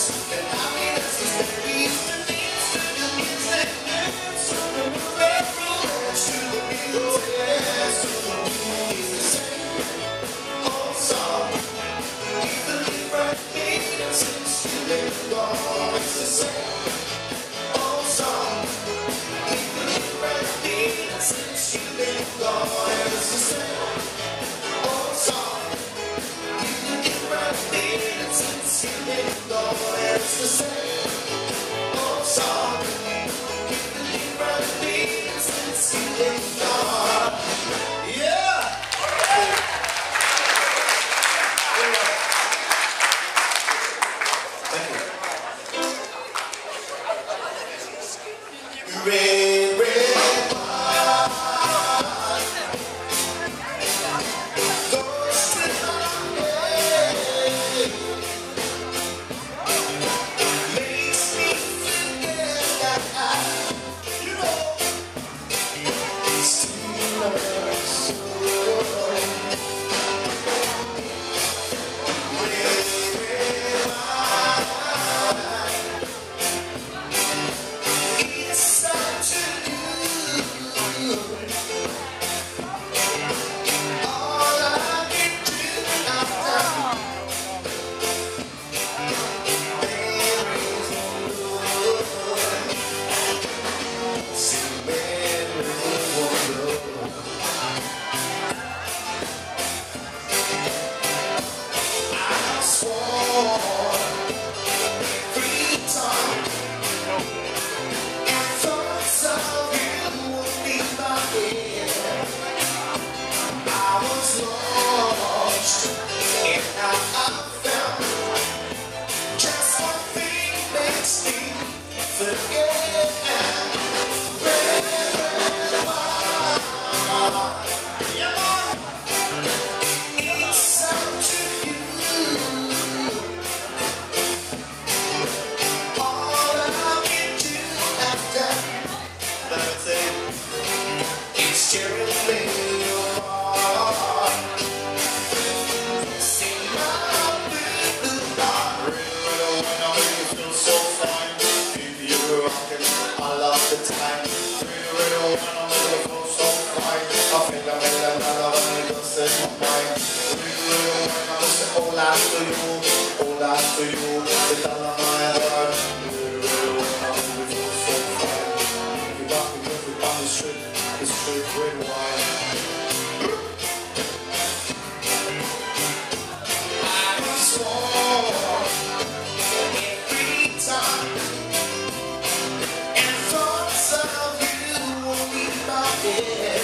and happiness is very easy. Red, red wine goes to my head, makes me forget that you know it's too much. Red, red wine, it's such a to you, it's all of my heart. If you rock me with on the street, it's straight red wine. I swore every time, and thoughts of you will be my head.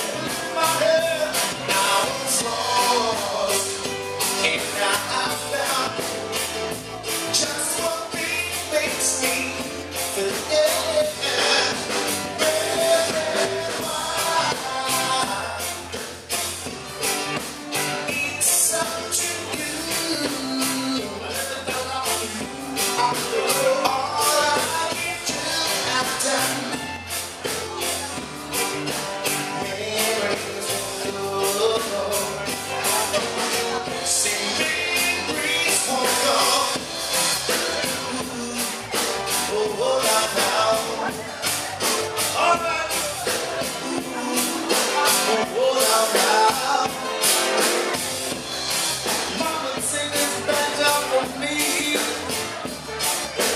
I was lost, and now I found just what makes me forget. Red, red wine, it's such a you. All I can do after Mama, sing this back up for me.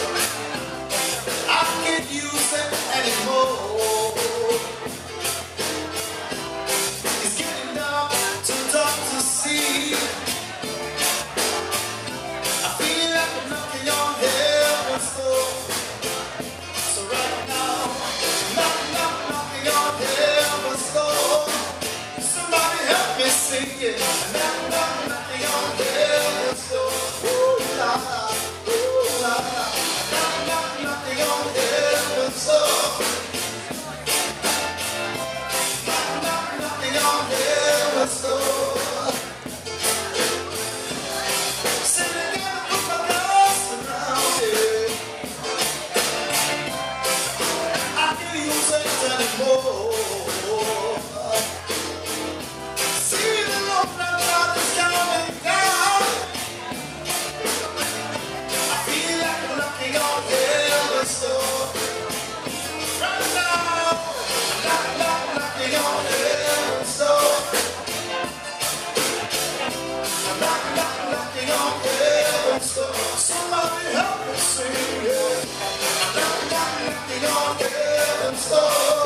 knocking on heaven's door.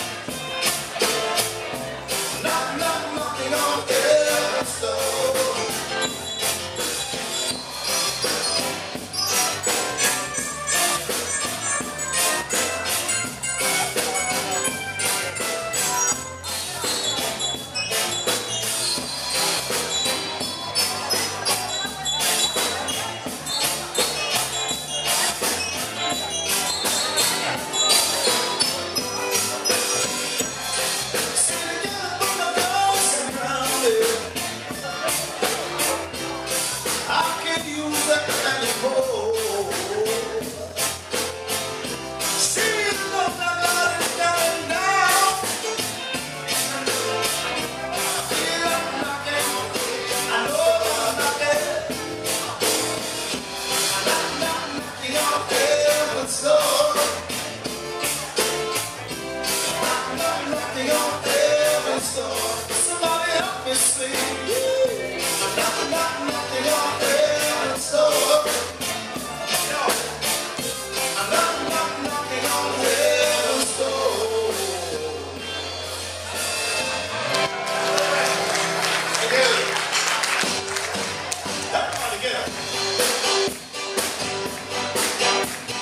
Knock, knock, knocking on heaven's door. Somebody help me sing. Knock, knock, knocking on heaven's door. Knock, knock, knocking on heaven's door. Together. Everybody get up.